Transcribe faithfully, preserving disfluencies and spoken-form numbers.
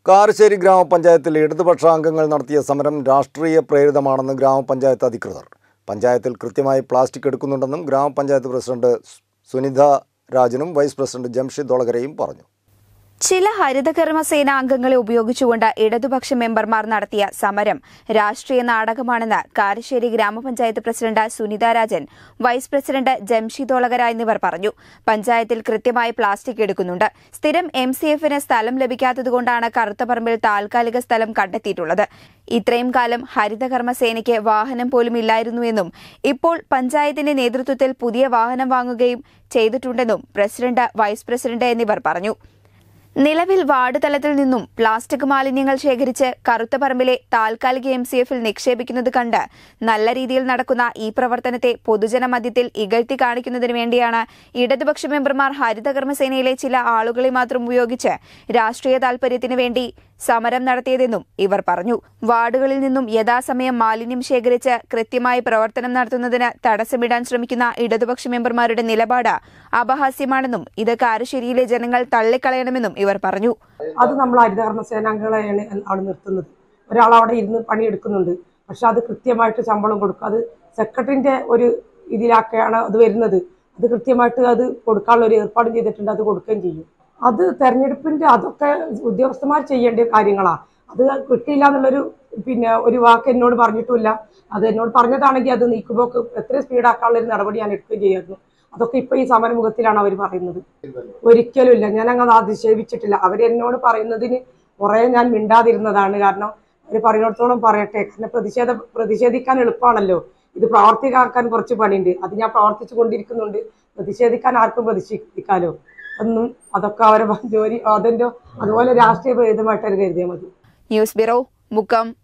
കാരശ്ശേരി ഗ്രാമപഞ്ചായത്തിൽ ഇടതുപക്ഷാംഗങ്ങൾ നടത്തിയ സമരം രാഷ്ട്രീയ പ്രേരിതമാണെന്ന് ഗ്രാമപഞ്ചായത്ത് അധികൃതർ. പഞ്ചായത്തിൽ കൃത്യമായി പ്ലാസ്റ്റിക് എടുക്കുന്നുണ്ടെന്നും ഗ്രാമപഞ്ചായത്ത് പ്രസിഡന്റ് സുനിത രാജനും വൈസ് പ്രസിഡന്റ് ജംഷിദ് ഒളകരയും പറഞ്ഞു. ചില ഹരിതകർമ്മസേന അംഗങ്ങളെ ഉപയോഗിച്ചുകൊണ്ട് ഇടതുപക്ഷ മെമ്പർമാർ നടത്തിയ സമരം രാഷ്ട്രീയ നാടകമാണെന്ന് കാരശ്ശേരി ഗ്രാമപഞ്ചായത്ത് president Sunitha Rajan, vice president Jamshid Olakara എന്നിവർ പറഞ്ഞു. പഞ്ചായത്തിൽ കൃത്യമായി പ്ലാസ്റ്റിക് എടുക്കുന്നുണ്ട്. സ്ഥിരം എം സി എഫിന് സ്ഥലം ലഭിക്കാത്തതുകൊണ്ടാണ് കറുത്തപറമ്പിൽ താൽക്കാലിക സ്ഥലം കണ്ടെത്തിയിട്ടുള്ളത്. ഇത്രയും കാലം ഹരിതകർമ്മസേനയ്ക്ക് വാഹനം പോലും ഇല്ലായിരുന്നുവെന്നും ഇപ്പോൾ പഞ്ചായത്തിന്റെ നേതൃത്വത്തിൽ പുതിയ വാഹനം വാങ്ങുകയും ചെയ്തിട്ടുണ്ടെന്നും പ്രസിഡന്റ്, വൈസ് പ്രസിഡന്റ് എന്നിവർ പറഞ്ഞു. നിലവിൽ വാർഡ് തലത്തിൽ നിന്നും പ്ലാസ്റ്റിക് മാലിന്യങ്ങൾ ശേഖരിച്ച് കറുത്തപറമ്പിലെ താൽക്കാലിക എം സി എഫിൽ നിക്ഷേപിക്കുന്നത് കണ്ട് നല്ല രീതിയിൽ നടക്കുന്ന ഈ പ്രവർത്തനത്തെ പൊതുജനമധ്യത്തിൽ ഇകഴ്ത്തി കാണിക്കുന്നതിനു വേണ്ടിയാണ് ഇടതുപക്ഷ മെമ്പർമാർ ഹരിതകർമ്മസേനയിലെ ചില ആളുകളെ മാത്രം ഉപയോഗിച്ച് രാഷ്ട്രീയ താൽപര്യത്തിനു വേണ്ടി സമരം നടത്തിയതെന്നും ഇവർ പറഞ്ഞു. വാർഡുകളിൽ നിന്നും യഥാസമയം മാലിന്യം ശേഖരിച്ച് കൃത്യമായി പ്രവർത്തനം നടത്തുന്നതിന് തടസ്സമിടാൻ ശ്രമിക്കുന്ന ഇടതുപക്ഷ മെമ്പർമാരുടെ നിലപാട് അപഹാസ്യമാണെന്നും ഇത് കാരശ്ശേരിയിലെ ജനങ്ങൾ തള്ളിക്കളയണമെന്നും ഇവർ പറഞ്ഞു. അത് നമ്മൾ ഹരിതകർമ്മ സേനാംഗങ്ങളെയാണ് അവിടെ നിർത്തുന്നത്. ഒരാൾ അവിടെ ഇരുന്ന് പണിയെടുക്കുന്നുണ്ട്, പക്ഷെ അത് കൃത്യമായിട്ട് ശമ്പളം കൊടുക്കും. അത് സെക്രട്ടറിന്റെ ഒരു ഇതിലാക്കെയാണ് അത് വരുന്നത്. അത് കൃത്യമായിട്ട് അത് കൊടുക്കാനുള്ള ഒരു ഏർപ്പാടും ചെയ്തിട്ടുണ്ട്. അത് കൊടുക്കുകയും ചെയ്യും. അത് തെരഞ്ഞെടുപ്പിന്റെ അതൊക്കെ ഉദ്യോഗസ്ഥന്മാർ ചെയ്യേണ്ട കാര്യങ്ങളാണ്. അത് കിട്ടിയില്ല എന്നുള്ളൊരു പിന്നെ ഒരു വാക്ക് എന്നോട് പറഞ്ഞിട്ടില്ല. അത് എന്നോട് പറഞ്ഞതാണെങ്കിൽ അത് നീക്കുമ്പോൾ എത്ര സ്പീഡാക്കാനുള്ള ഒരു നടപടി ഞാൻ എടുക്കുകയും ചെയ്യായിരുന്നു. അതൊക്കെ ഇപ്പൊ ഈ സമരമുഖത്തിലാണ് അവർ പറയുന്നത്. ഒരിക്കലും ഇല്ല, ഞാൻ അങ്ങനെ അധിക്ഷേപിച്ചിട്ടില്ല. അവരെന്നോട് പറയുന്നതിന് കുറെ ഞാൻ മിണ്ടാതിരുന്നതാണ്. കാരണം അവർ പറയുന്നിടത്തോളം പറയട്ടെ. കാരണം പ്രതിഷേധ പ്രതിഷേധിക്കാൻ എളുപ്പമാണല്ലോ, ഇത് പ്രവർത്തിക്കാക്കാൻ കുറച്ച് പണിയുണ്ട്. അത് ഞാൻ പ്രവർത്തിച്ചു കൊണ്ടിരിക്കുന്നുണ്ട്. പ്രതിഷേധിക്കാൻ ആർക്കും പ്രതിഷേധിക്കാലോ ഒന്നും. അതൊക്കെ അവരെ ജോലി അതിന്റെ അതുപോലെ രാഷ്ട്രീയ പ്രേരിതമായിട്ട് കരുതിയാൽ മതി. News bureau, Mukkam.